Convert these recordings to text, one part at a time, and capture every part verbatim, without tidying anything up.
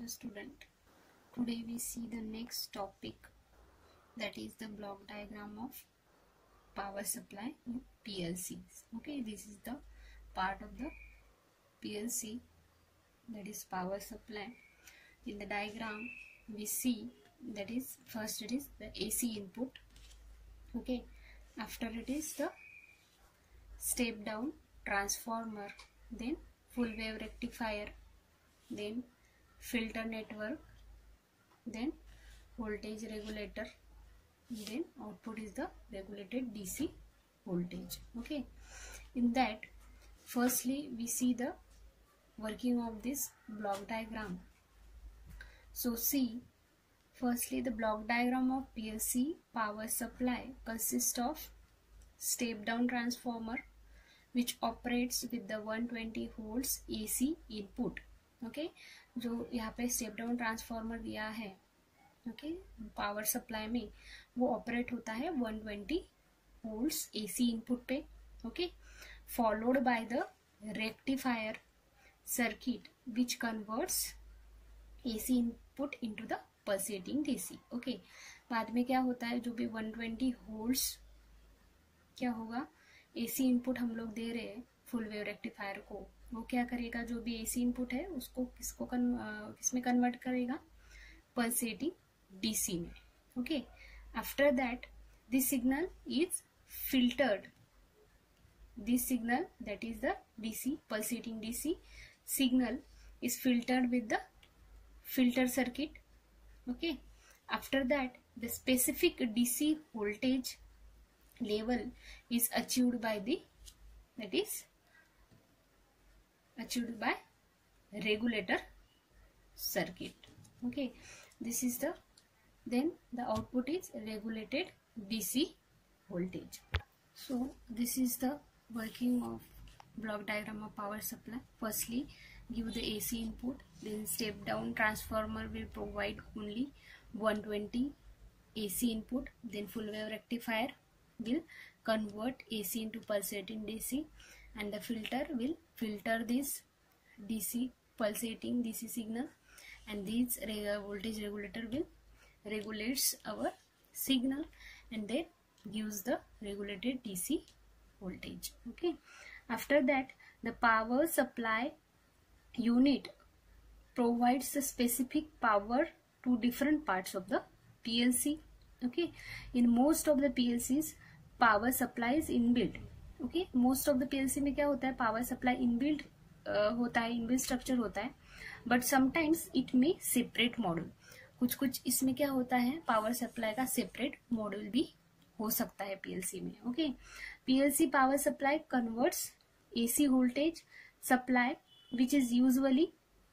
the student. Today we see the next topic, that is the block diagram of power supply in P L Cs. Okay, this is the part of the P L C, that is power supply. In the diagram we see, that is first it is the A C input. Okay, after it is the step down transformer, then full wave rectifier, then filter network, then voltage regulator, then output is the regulated D C voltage. Okay, in that firstly we see the working of this block diagram. So see, firstly the block diagram of P L C power supply consists of step down transformer which operates with the one twenty volts A C input. Okay, जो यहाँ पे step down transformer दिया है, okay power supply में, वो operate होता है one twenty volts A C input पे. Okay, followed by the rectifier circuit which converts A C input into the pulsating D C. Okay, बाद में क्या होता है, जो भी one twenty volts क्या होगा, A C इनपुट हम लोग दे रहे हैं फुल वेव रेक्टिफायर को, वो क्या करेगा, जो भी A C इनपुट है उसको किसको कन, किसमें कन्वर्ट करेगा, पल्सेटिंग D C में. Okay, after that this signal is filtered, this signal that is the D C pulsating D C signal is filtered with the filter circuit. Okay, after that the specific D C voltage level is achieved by the, that is achieved by regulator circuit. Okay, this is the, then the output is regulated D C voltage. So this is the working of block diagram of power supply. Firstly give the A C input, then step down transformer will provide only one twenty A C input, then full wave rectifier will convert A C into pulsating D C, and the filter will filter this D C pulsating D C signal, and this voltage regulator will regulates our signal and then gives the regulated D C voltage. Okay, after that the power supply unit provides the specific power to different parts of the P L C. Okay, in most of the P L Cs power supply is inbuilt. Okay, most of the P L C में क्या होता है, power supply inbuilt uh, होता है, inbuilt structure होता है, but sometimes it may separate module. कुछ कुछ इसमें क्या होता है, power supply का separate module भी हो सकता है P L C में. Okay, P L C power supply converts A C voltage supply which is usually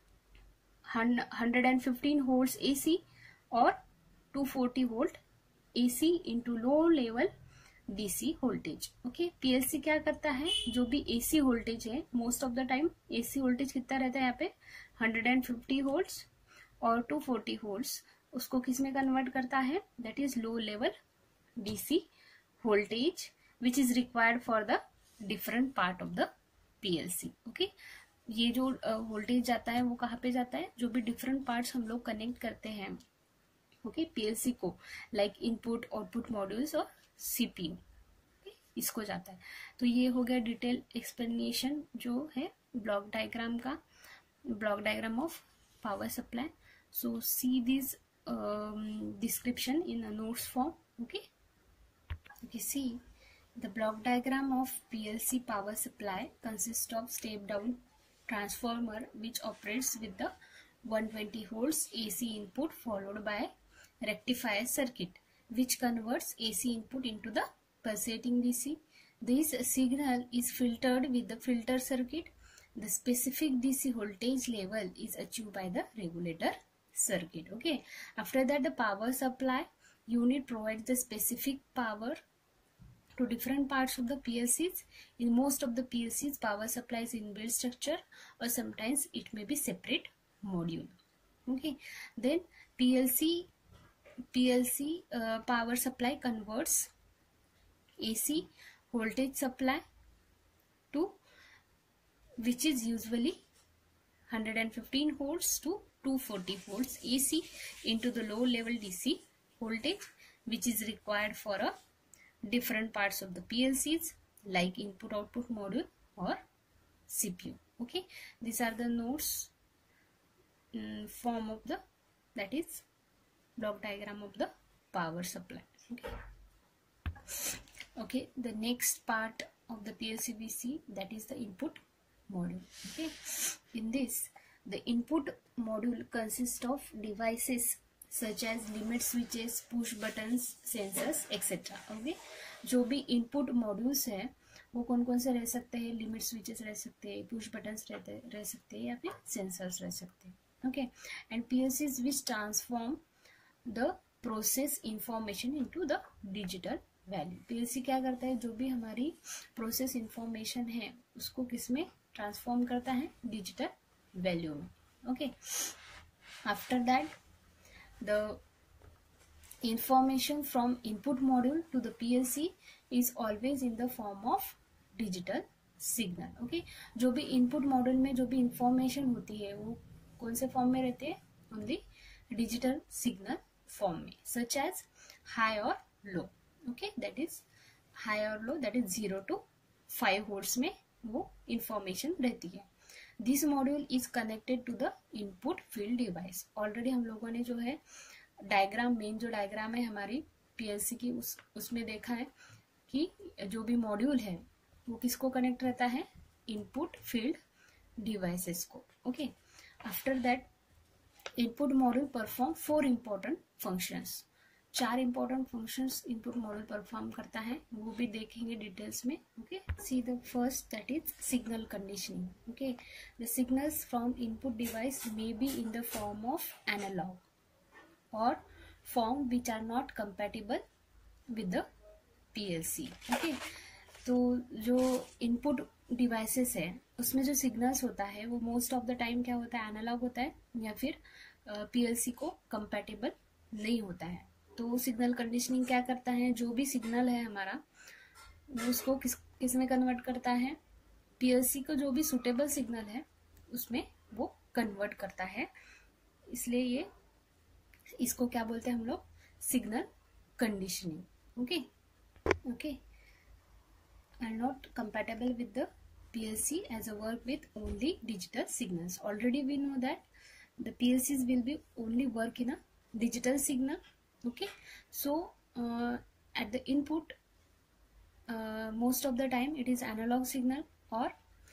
one hundred fifteen volts A C or two forty volt A C into low level D C voltage. Okay, P L C क्या करता है, जो भी A C voltage है, most of the time A C voltage कितना रहता है यहाँ पे one hundred fifty वोल्ट्स और two forty वोल्ट्स, उसको किस में कन्वर्ट करता है, that is low level D C voltage which is required for the different part of the P L C. Okay, ये जो वोल्टेज uh, जाता है वो कहाँ पे जाता है, जो भी डिफरेंट पार्ट्स हम लोग कनेक्ट करते हैं okay okay, P L C को, लाइक इनपुट आउटपुट मॉड्यूल्स और C P U, okay, इसको जाता है. तो ये हो गया डिटेल एक्सप्लेनेशन जो है ब्लॉक डायग्राम का, block diagram of power supply. So see this description in notes form. Okay, okay see the block diagram of P L C power supply consists of step down transformer which operates with the one twenty volts A C input followed by rectifier circuit which converts A C input into the pulsating D C. This signal is filtered with the filter circuit. The specific D C voltage level is achieved by the regulator circuit. Okay, after that the power supply unit provides the specific power to different parts of the P L Cs. In most of the P L Cs power supply is inbuilt structure or sometimes it may be separate module. Okay, then P L C P L C uh, power supply converts A C voltage supply to which is usually one hundred fifteen volts to two forty volts A C into the low level D C voltage, which is required for a different parts of the P L Cs like input output module or C P U. Okay, these are the nodes um, form of the, that is block diagram of the power supply. Okay, okay, the next part of the P L C we see, that is the input module. Okay, in this the input module consists of devices such as limit switches, push buttons, sensors, et cetera. Okay, जो भी input modules हैं वो कौन कौन से रह सकते हैं, लिमिट स्विचेस रह सकते हैं, पुश बटन्स रहते रह सकते हैं या फिर सेंसर्स रह सकते हैं. Okay, and PLCs which transform the process information into the digital value. PLC क्या करता है, जो भी हमारी प्रोसेस इंफॉर्मेशन है उसको किस में ट्रांसफॉर्म करता है, डिजिटल वैल्यू में. Okay, after that the information from input module to the P L C is always in the form of digital signal. Okay, जो भी input module में जो भी information होती है वो कौन से form में रहते हैं, only digital signal form में, such as high or low. Okay, that is high or low, that is zero to five volts में वो information रहती है. This module is connected to the input field device. Already हम लोगों ने जो है डायग्राम, मेन जो डायग्राम है हमारी पीएलसी की, उस उसमें देखा है कि जो भी मॉड्यूल है वो किसको कनेक्ट रहता है, इनपुट फील्ड डिवाइसेस को. Okay, after that input module perform four important functions. चार important functions input module perform करता है, वो भी देखेंगे डिटेल्स में. Okay, see the first, that is signal conditioning. Okay, the signals from input device may be in the form of analog or form which are not compatible with the P L C. Okay, तो जो input devices है उसमें जो signals होता है वो most of the time क्या होता है, एनालॉग होता है या फिर P L C को कंपैटिबल नहीं होता है. तो सिग्नल कंडीशनिंग क्या करता है, जो भी सिग्नल है हमारा वो उसको किस किस में कन्वर्ट करता है, P L C को जो भी सुटेबल सिग्नल है उसमें वो कन्वर्ट करता है. इसलिए ये इसको क्या बोलते हैं हम लोग, signal conditioning. Okay okay, are not compatible with the P L C as a work with only digital signals. Already we know that the P L Cs will be only work in a digital signal. Okay, so uh, at the input uh, most of the time it is analog signal or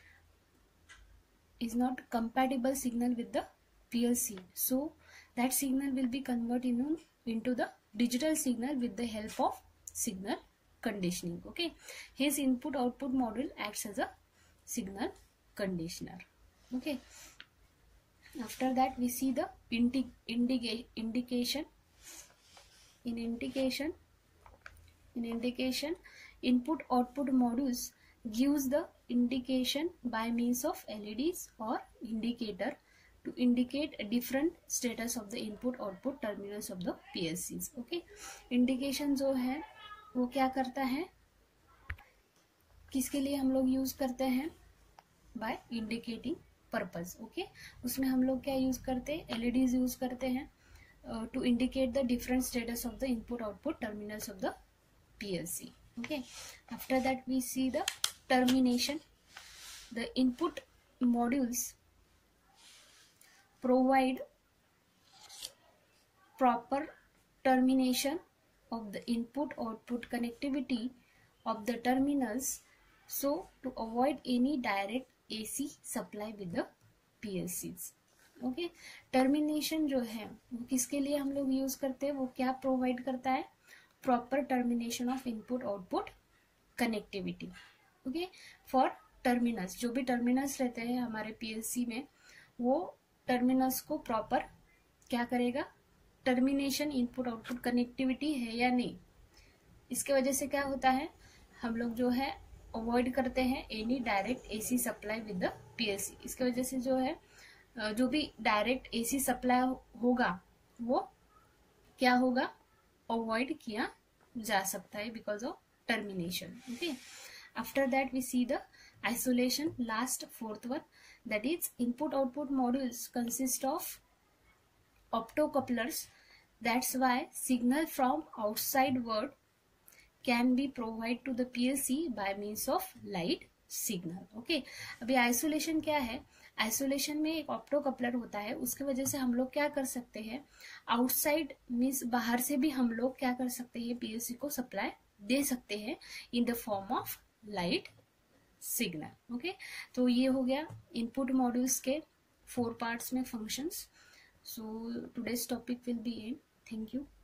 is not compatible signal with the P L C. So that signal will be converted in, into the digital signal with the help of signal conditioning. Okay, his input output module acts as a signal conditioner. Okay, after that we see the indi indica indication. In indication, in indication, input output modules gives the indication by means of L E Ds or indicator to indicate a different status of the input output terminals of the P L Cs. Okay, indication जो है वो क्या करता है, किसके लिए हम लोग यूज करते हैं, बाय इंडिकेटिंग पर्पस. ओके, उसमें हम लोग क्या यूज करते हैं, L E Ds यूज करते हैं to indicate the different status of the input output terminals of the P L C. Okay, after that we see the termination. The input modules provide proper termination of the input output connectivity of the terminals, so to avoid any direct A C supply with the P L Cs. Okay, termination जो है वो किसके लिए हम लोग use करते हैं, वो क्या प्रोवाइड करता है, proper termination of input output connectivity. Okay, for terminals, जो भी टर्मिनल्स रहते हैं हमारे P L C में वो टर्मिनल्स को प्रॉपर क्या करेगा, टर्मिनेशन इनपुट आउटपुट कनेक्टिविटी है या नहीं. इसके वजह से क्या होता है, हम लोग जो है अवॉइड करते हैं any direct AC supply with the P L C. इसके वजह से जो है जो भी डायरेक्ट एसी सप्लाई होगा वो क्या होगा, अवॉइड किया जा सकता है because of termination. Okay, after that we see the isolation, last fourth one, that is input output modules consist of optocouplers. That's why signal from outside world can be provided to the P L C by means of light signal. Okay, अभी isolation क्या है? Isolation में एक optocoupler होता है, उसके वजह से हम लोग क्या कर सकते हैं, आउटसाइड मीन्स बाहर से भी हम लोग क्या कर सकते हैं, पीएलसी को सप्लाई दे सकते हैं in the form of light signal. Okay, तो ये हो गया इनपुट मॉड्यूल्स के फोर पार्ट्स में functions. So today's topic will be end. Thank you.